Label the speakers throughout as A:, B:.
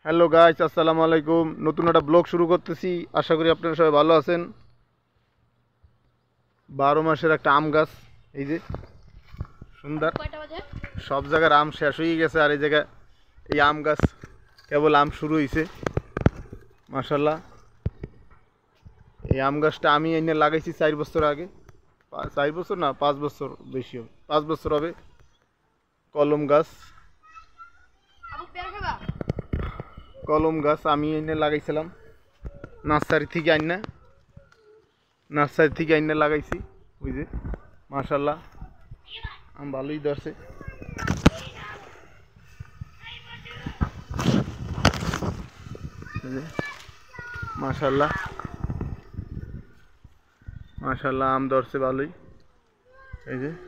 A: Hello guys, আসসালামু আলাইকুম। নতুন একটা ব্লগ শুরু করতেছি। আশা করি আপনারা সবাই ভালো আছেন। 12 মাসের একটা আম গাছ, এই যে সুন্দর। সব জায়গার আম শেষ হয়ে গেছে, আর এই জায়গায় এই আম গাছ কেবল আম শুরু হয়েছে। মাশাল্লাহ, এই আম গাছটা আমি এনে লাগাইছি 4 বছর আগে। 4 বছর না, 5 বছর, বেশি হবে, 5 বছর হবে। কলম গাছ, কলম গাছ আমি এনে লাগাইছিলাম নার্সারি থেকে লাগাইছি। ওই যে মাশাল্লাহ, আম ভালোই ধরছে। মাশাল্লাহ মাশাল্লাহ, আম ধরছে ভালোই। এই যে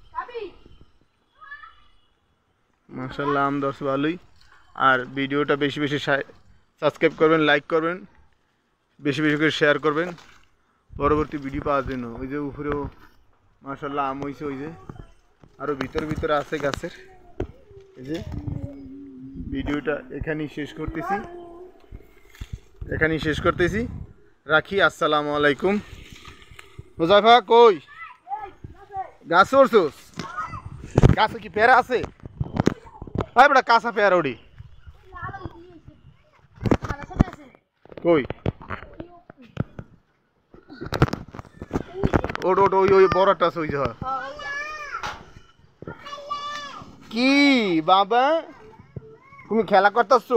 A: মাশাল্লাহ, আম ধরছে ভালোই। আর ভিডিওটা বেশি বেশি সাবস্ক্রাইব করবেন, লাইক করবেন, বেশি বেশি করে শেয়ার করবেন পরবর্তী ভিডিও পাওয়ার জন্য। ওই যে উপরেও মাশাল্লাহ আম হয়েছে, ওই যে আরও ভিতরে আছে গাছের। এই যে ভিডিওটা এখানেই শেষ করতেছি। রাখি, আসসালামু আলাইকুম। মুজাফা কই? গাছ চড়ছোস? গাছে কি পেয়ারা আছে? ভাই বেটা, কাঁচা পেয়ারা ওডি কই? ওট ওট, ওই ওই বড়টা আছে, ওই যে। কি বাবা, তুমি খেলা করতেছো?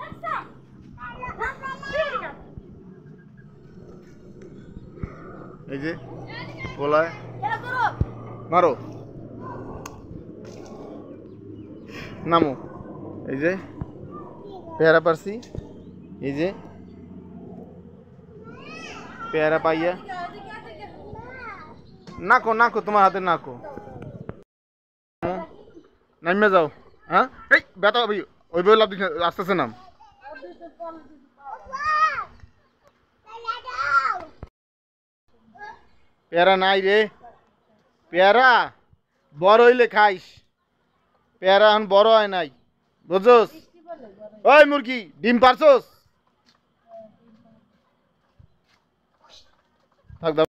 A: এই যে পোলায় মারো, নামো। এই যে পেয়ারা পারছি, এই যে পেয়ারা পাইয়া নাকো তোমার হাতে নাকো, নামে যাও। হ্যাঁ, এই বেটা, ওই বই লাভ দিচ্ছে, আস্তে আস্তে নাম। পেয়ারা নাই রে, পেয়ারা বড় হইলে খাইস, পেয়ারা এখন বড় হয় নাই, বুঝছস? ওই মুরগি, ডিম পারছস? থাক।